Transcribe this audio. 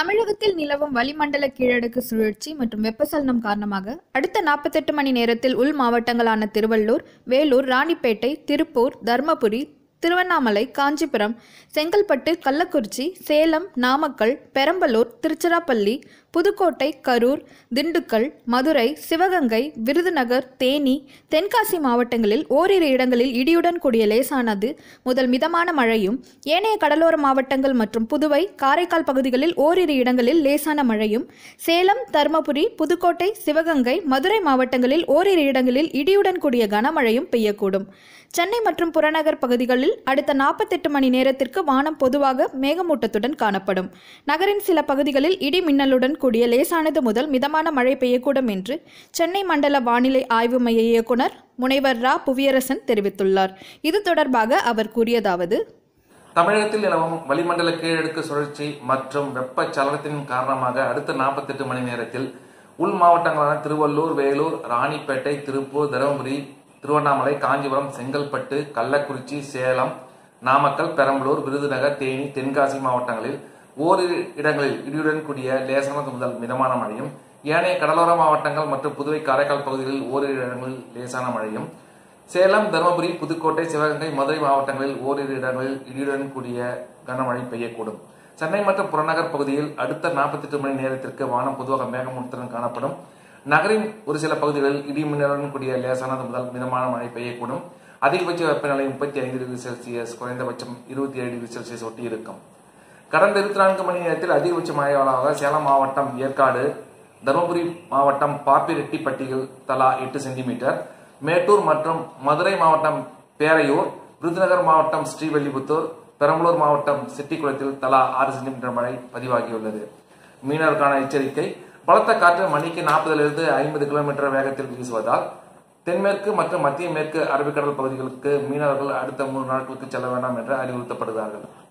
தமிழகத்தில் நிலவும் வளிமண்டல கீழடுக்கு சுழற்சி மற்றும் வெப்பசலனம் காரணமாக அடுத்த 48 மணி நேரத்தில் உள் மாவட்டங்களான திருவள்ளூர், வேலூர், ராணிப்பேட்டை, திருப்பூர், தர்மபுரி, திருவண்ணாமலை, காஞ்சிபுரம், செங்கல்பட்டு, கள்ளக்குறிச்சி, சேலம், நாமக்கல், பெரம்பலூர், திருச்சிராப்பள்ளி, புதுக்கோட்டை, கரூர், திண்டுக்கல், மதுரை, சிவகங்கை, விருதுநகர், தேனி, தென்காசி மாவட்டங்களில் ஓரிரு இடங்களில் இடியுடன் கூடிய லேசானது முதல் மிதமான மழையும், ஏனைய கடலோர மாவட்டங்கள் மற்றும் புதுவை, காரைக்கால் பகுதிகளில் ஓரிரு இடங்களில் லேசான மழையும், சேலம், தர்மபுரி, புதுக்கோட்டை, சிவகங்கை, மதுரை மாவட்டங்களில் ஓரிரு இடங்களில் இடியுடன் கூடிய கனமழையும் பெய்யக்கூடும். சென்னை மற்றும் புறநகர் பகுதிகளில் அடுத்த 48 மணி நேரத்திற்கு வானம் பொதுவாக மேகமூட்டத்துடன் காணப்படும். நகரின் சில பகுதிகளில் இடி மின்னலுடன் கூடிய லேசானது முதல் மிதமான மழை பெய்யக்கூடும் என்று சென்னை மண்டல வானிலை ஆய்வு மைய இயக்குனர் முனைவர் ரா. புவியரசன் தெரிவித்துள்ளார். இது தொடர்பாக அவர் கூறியதாவது: தமிழகத்தில் நிலவும் வளிமண்டல கீழடுக்கு சுழற்சி மற்றும் வெப்பச்சலனத்தின் காரணமாக அடுத்த 48 மணி நேரத்தில் உள் மாவட்டங்களான திருவள்ளூர், வேலூர், ராணிப்பேட்டை, திருப்பூர், தருமபுரி, திருவண்ணாமலை, காஞ்சிபுரம், செங்கல்பட்டு, கள்ளக்குறிச்சி, சேலம், நாமக்கல், பெரம்பலூர், விருதுநகர், தேனி, தென்காசி மாவட்டங்களில் ஓரிரு இடங்களில் இடியுடன் கூடிய லேசானது முதல் மிதமான மழையும், ஏனைய கடலோர மாவட்டங்கள் மற்றும் புதுவை, காரைக்கால் பகுதிகளில் ஓரிரு இடங்களில் லேசான மழையும், சேலம், தருமபுரி, புதுக்கோட்டை, சிவகங்கை, மதுரை மாவட்டங்களில் ஓரிரு இடங்களில் இடியுடன் கூடிய கனமழை பெய்யக்கூடும். சென்னை மற்றும் புறநகர் பகுதியில் அடுத்த 48 மணி நேரத்திற்கு வானம் பொதுவாக மேகமூட்டத்துடன் காணப்படும். நகரின் ஒரு சில பகுதிகளில் இடி மின்னலுடன் கூடிய லேசானது முதல் மிதமான மழை பெய்யக்கூடும். அதிகபட்ச வெப்பநிலை 35 டிகிரி செல்சியஸ், குறைந்தபட்சம் 27 டிகிரி செல்சியஸ் ஒட்டி இருக்கும். கடந்த 24 மணி நேரத்தில் அதிகபட்ச மழையாளராக சேலம் மாவட்டம் ஏற்காடு, தருமபுரி மாவட்டம் பாப்பிரெட்டிப்பட்டியில் தலா 8 சென்டிமீட்டர், மேட்டூர் மற்றும் மதுரை மாவட்டம் பேரையூர், விருதுநகர் மாவட்டம் ஸ்ரீவில்லிபுத்தூர், பெரம்பலூர் மாவட்டம் செட்டிக்குளத்தில் தலா 6 சென்டிமீட்டர் மழை பதிவாகியுள்ளது. மீனவருக்கான எச்சரிக்கை: பலத்த காற்று மணிக்கு 40 - 50 கிலோமீட்டர் வேகத்தில் வீசுவதால் தென்மேற்கு மற்றும் மத்திய மேற்கு அரபிக்கடல் பகுதிகளுக்கு மீனவர்கள் அடுத்த 3 நாட்களுக்கு செல்ல வேண்டாம் என்று அறிவுறுத்தப்படுகிறார்கள்.